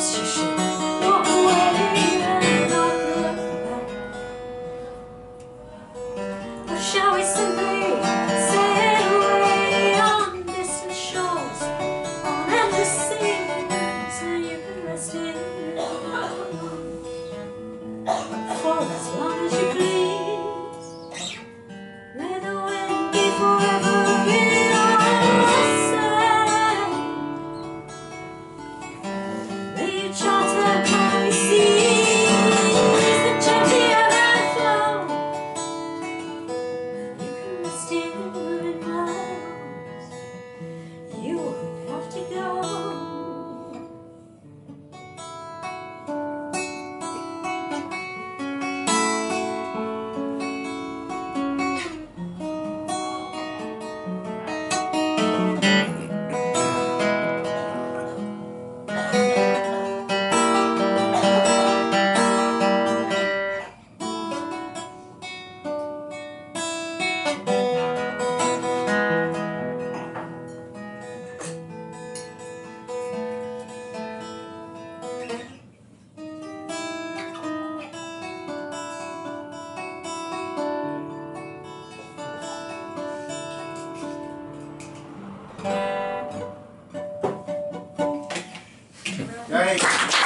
you should walk away and not look back. Or shall we simply sail away on distant shores, on endless seas, and you can rest in for as long as you please. May the wind be forever in your side. May you charter my seas that gently ebb and flow. You can rest here in my arms. You won't have to go. Right.